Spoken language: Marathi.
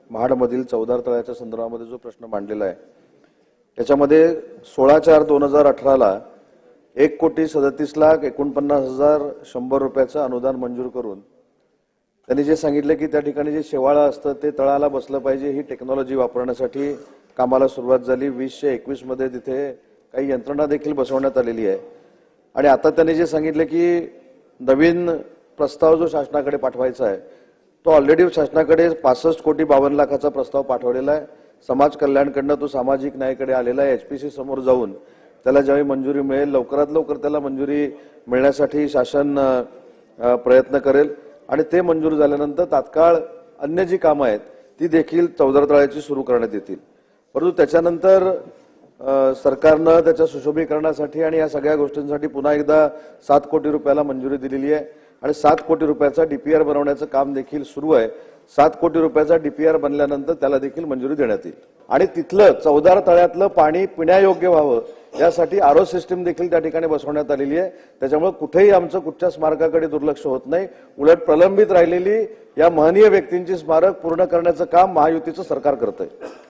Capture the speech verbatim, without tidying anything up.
महाडमधील चौदार तळ्याच्या संदर्भामध्ये जो प्रश्न मांडलेला आहे त्याच्यामध्ये सोळा चार दोन हजार अठरा ला एक कोटी सदतीस लाख एकोणपन्नास हजार शंभर रुपयाचं अनुदान मंजूर करून त्यांनी जे सांगितले की त्या ठिकाणी जे शेवाळं असतं ते तळाला बसलं पाहिजे, ही टेक्नॉलॉजी वापरण्यासाठी कामाला सुरुवात झाली। वीसशे एकवीस मध्ये तिथे काही यंत्रणा देखील बसवण्यात आलेली आहे आणि आता त्यांनी जे सांगितले की नवीन प्रस्ताव जो शासनाकडे पाठवायचा आहे तो ऑलरेडी शासनाकडे पासष्ट कोटी बावन्न लाखाचा प्रस्ताव पाठवलेला आहे। समाज कल्याणकडनं तो सामाजिक न्यायाकडे आलेला आहे। एचपीसी समोर जाऊन त्याला ज्यावेळी मंजुरी मिळेल लवकरात लवकर त्याला मंजुरी मिळण्यासाठी शासन प्रयत्न करेल आणि ते मंजूर झाल्यानंतर तात्काळ अन्य जी कामं आहेत ती देखील चौदार तळ्याची सुरू करण्यात येतील। परंतु त्याच्यानंतर सरकारनं त्याच्या सुशोभीकरणासाठी आणि या सगळ्या गोष्टींसाठी पुन्हा एकदा सात कोटी रुपयाला मंजुरी दिलेली आहे आणि सात कोटी रुपयाचा डीपीआर बनवण्याचं काम देखील सुरू आहे। सात कोटी रुपयाचा डीपीआर बनल्यानंतर त्याला देखील मंजुरी देण्यात येईल आणि तिथलं चौदार तळ्यातलं पाणी पिण्यायोग्य व्हावं यासाठी आरो सिस्टीम देखील त्या ठिकाणी बसवण्यात आलेली आहे। त्याच्यामुळे कुठेही आमचं कुठच्या स्मारकाकडे दुर्लक्ष होत नाही, उलट प्रलंबित राहिलेली या महनीय व्यक्तींची स्मारक पूर्ण करण्याचं काम महायुतीचं सरकार करतंय।